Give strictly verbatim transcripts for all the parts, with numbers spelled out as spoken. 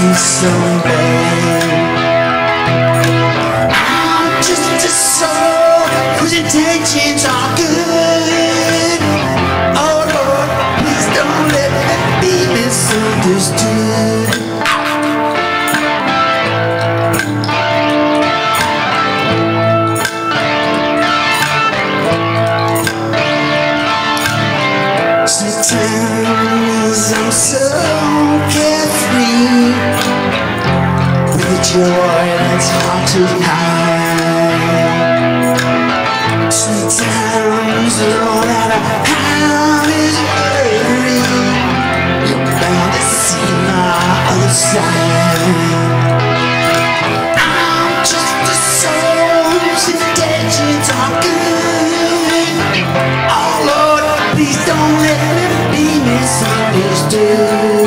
me someday. I'm just a soul whose intentions are good. Oh Lord, please don't let me be misunderstood. Sometimes I'm so carefree, with a joy that's hard to hide. Sometimes all that I have is worry. You're bound to see my other side. I'm just a soul whose intentions are good. Oh Lord, please don't let me be misunderstood.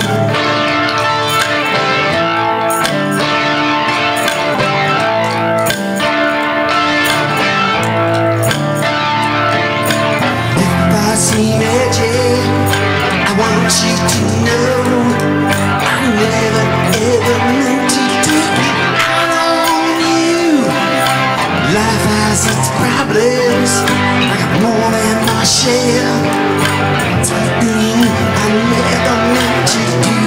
I want you to know I never ever meant to do it out on you. Life has its problems, I got more than my share. Something I never meant to do.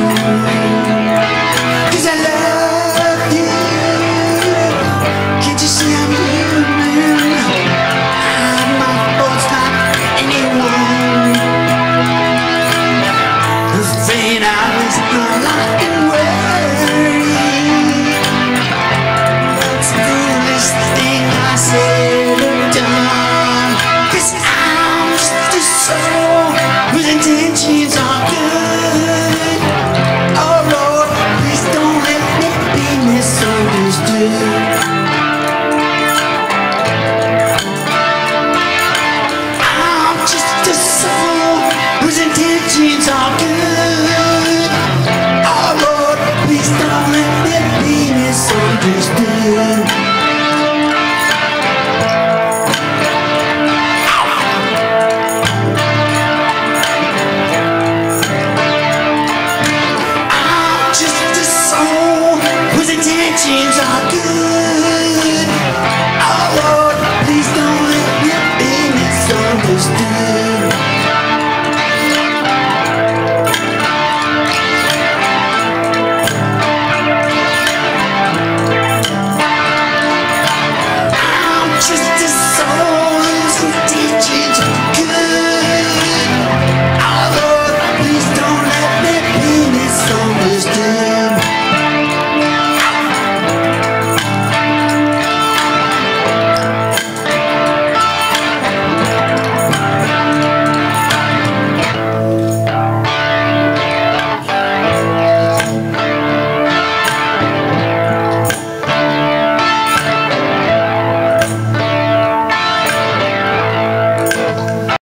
'Cause I love you, can't you see I'm human? I'm my fault's not anyone. Saying I was not in worry. That's the foolish thing I said or done. 'Cause I'm just a soul whose intentions are good. Oh Lord, please don't let me be misunderstood. I'm just a soul whose intentions are good. Misunderstood. I'm just a soul whose intentions are good. Oh Lord, please don't let me be misunderstood.